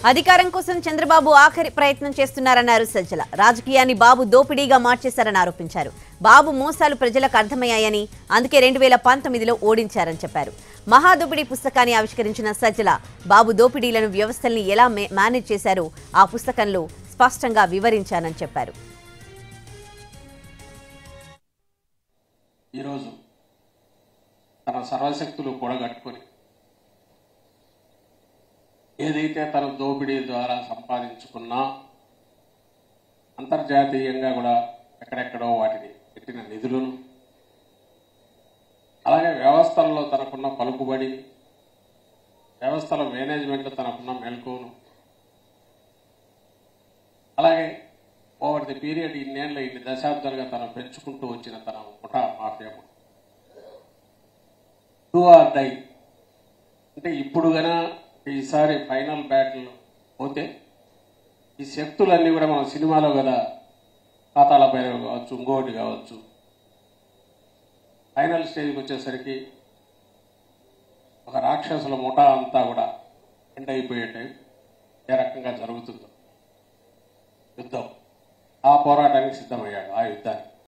అధికారం కోసం చంద్రబాబు ఆఖరి ప్రయత్నం చేస్తున్నారన్నారు సజ్జల. రాజకీయాన్ని బాబు దోపిడీగా మార్చేశారని ఆరోపించారు. బాబు మోసాలు ప్రజలకు అర్థమయ్యాయని, అందుకే 2019లో ఓడించారని చెప్పారు. మహాదోపిడీ పుస్తకాన్ని ఆవిష్కరించిన సజ్జల బాబు దోపిడీలను, వ్యవస్థల్ని ఎలా మేనేజ్ చేశారో ఆ పుస్తకంలో స్పష్టంగా వివరించానని చెప్పారు. ఈరోజు తన సర్వశక్తులు కూడగట్టుకొని ఏదైతే తన దోపిడీ ద్వారా సంపాదించుకున్నా అంతర్జాతీయంగా కూడా ఎక్కడెక్కడో వాటిని పెట్టిన నిధులను, అలాగే వ్యవస్థల్లో తనకున్న పలుకుబడి, వ్యవస్థల మేనేజ్మెంట్ తనకున్న మెలకువను, అలాగే ఓవర్ ది పీరియడ్ ఇన్ని దశాబ్దాలుగా తను పెంచుకుంటూ వచ్చిన తన ముఠా మాఫియా డూ ఆర్ డై అంటే ఇప్పుడు గనా ఈసారి ఫైనల్ బ్యాటిల్ పోతే ఈ శక్తులన్నీ కూడా మన సినిమాలో కదా ఖాతాల పైన కావచ్చు, ఇంకోటి కావచ్చు, ఫైనల్ స్టేజ్కి వచ్చేసరికి ఒక రాక్షసుల ముఠా అంతా కూడా ఎండ్ అయిపోయేట ఏ రకంగా జరుగుతుందో యుద్ధం, ఆ పోరాటానికి సిద్ధమయ్యాడు. ఆ యుద్ధానికి